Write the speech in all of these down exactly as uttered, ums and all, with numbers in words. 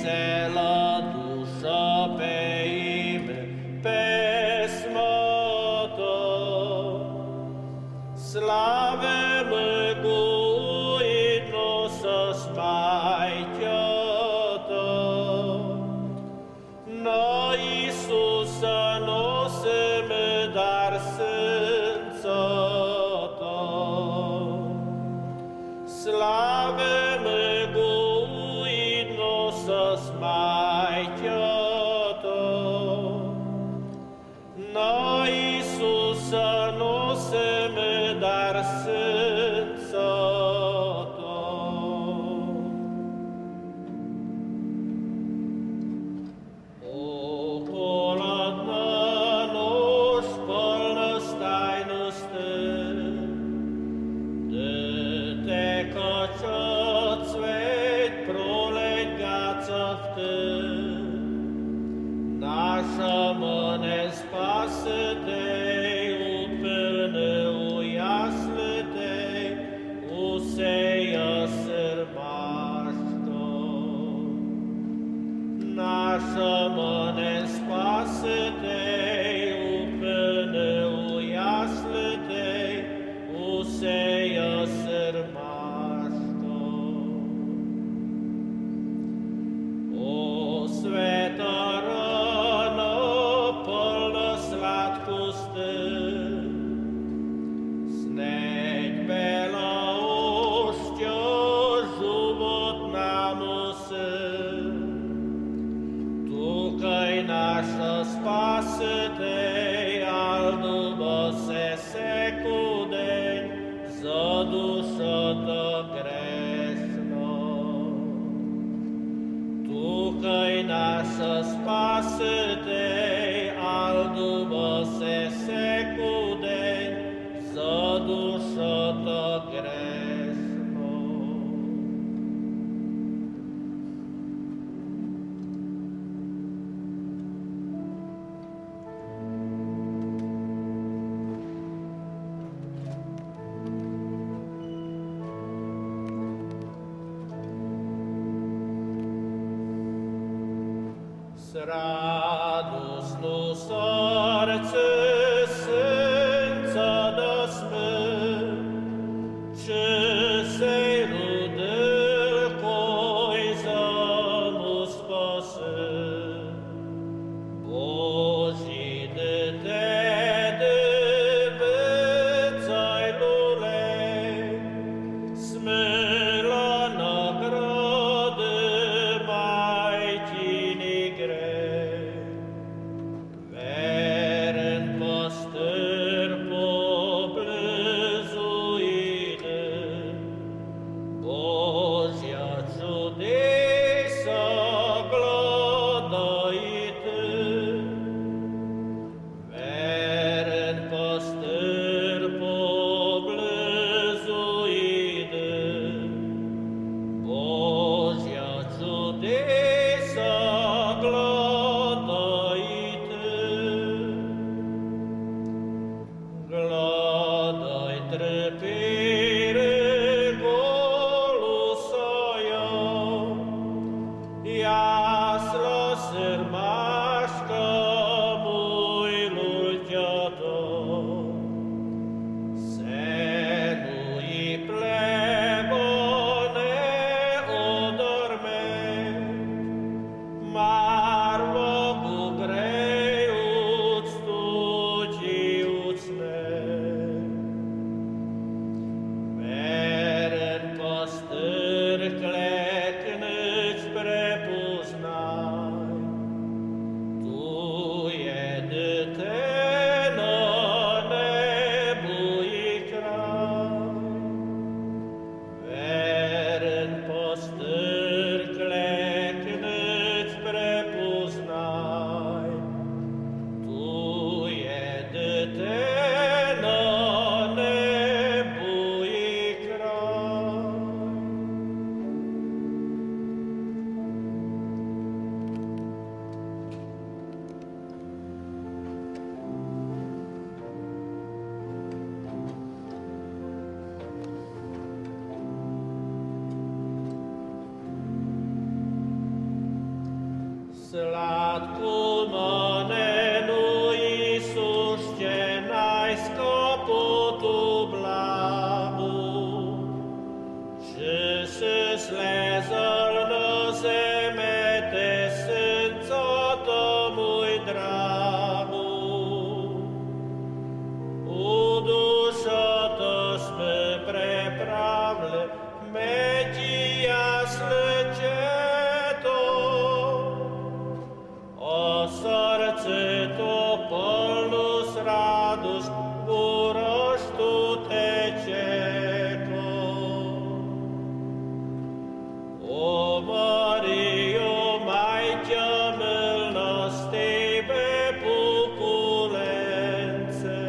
vesela duša pe ime pesmoto. Slave măguit-no să spaichioto. Noi Iisus să nosem dar sânțoto. Slave măguit-no să spaichioto. Noi Iisus să nosem dar sânțoto. Okolatna nož polnostajnosti, de kačat svet prolegaca v te, naša mne spasitej, upilne ujasnitej, useja srmaško. Naša mne spasitej, upilne ujasnitej, useja srmaško. O sveta rana, polna sladkosti, sneď bela ošťa, život nám si. Tukaj naša spasitej, alduba se sekudej, za duša ta grešna. Tukaj naša spasitej, alduba se sekudej, za duša ta grešna. S radosno srce synca da sme, če sej rodil, koj samo spase. Božji dete, devica i lulej, smela nagrade majčini greh. Veren pastor poblizu ide, Božja čudesa gledajte. Veren pastor poblizu ide, Božja čudesa gledajte. Gledaj trpire golusaja, jasla srmaška moj lultjato. Senu i plebo ne odorme, marvogu grejuc tuđijuc ne. Veren pastor klekneć prepoznaj, tu je dete na nebu i kraj. Veren pastor klekneć prepoznaj, tu je dete na nebu i kraj. Sladkul mănenu Iisus, ce n-ai scăput tu blagu, și se slezărnă zemete sânțată mui dragu. U dušată sme prepravle, međija slăceto, o srce to polnus radus, gurăș tu teceto. O Mario, Maică milostei pe puculențe,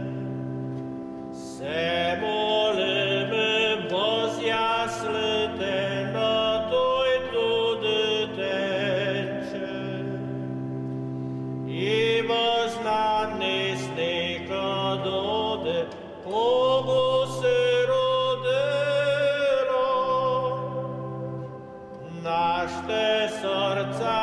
se molim în bozia slătenă, tu-i tu dătence. I văznani snică dode, Bogu se rodero, naște sărța